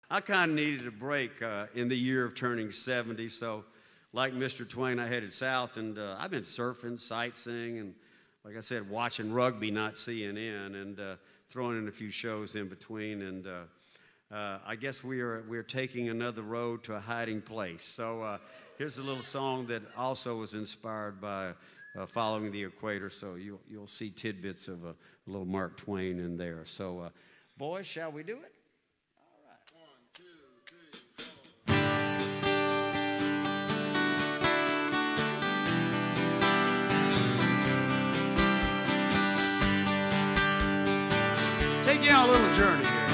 I kind of needed a break in the year of turning 70, so like Mr. Twain, I headed south, and I've been surfing, sightseeing, and like I said, watching rugby, not CNN, and throwing in a few shows in between, and I guess we're taking another road to a hiding place. So here's a little song that also was inspired by following the equator, so you'll see tidbits of a little Mark Twain in there. So boys, shall we do it? Take you on a little journey here.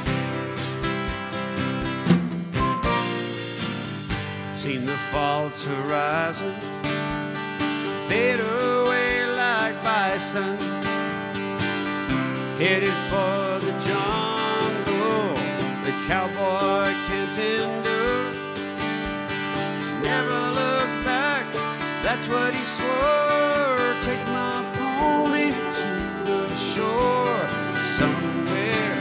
Seen the false horizon fade away like bison, headed for the jungle the cowboy can't endure. Never look back, that's what he swore. Take my pony to the shore. Somewhere,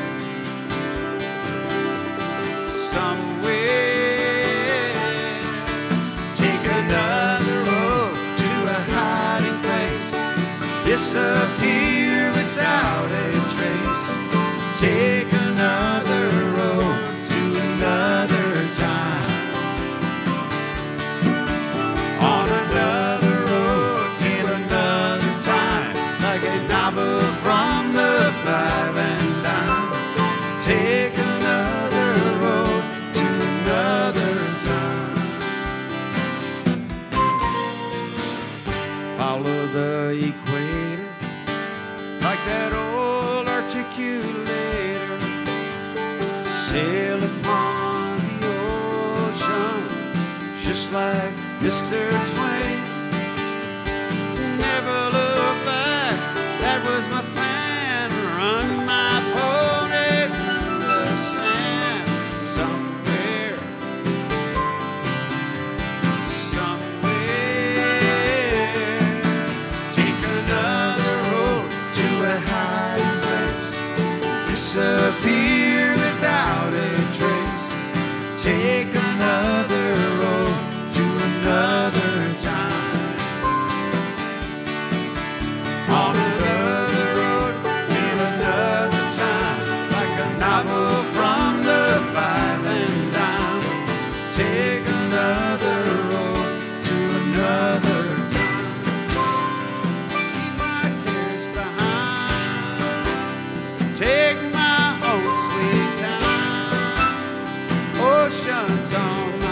take another road to a hiding place, disappear without a trace. Take another road to another time, on another road till another time, like a novel from the five and dime. Take another road to another time. Follow the equator like that old articulator. Sail upon the ocean just like Mr. Twain. Never look back, that was my plan. Run my pony through the sand. Somewhere, take another road to a hiding place, disappear without a trace. Take another road to another time, on another road in another time, like a novel from the five and dime. Take another road to another time. Leave my cares behind, take my own sweet time. Oceans on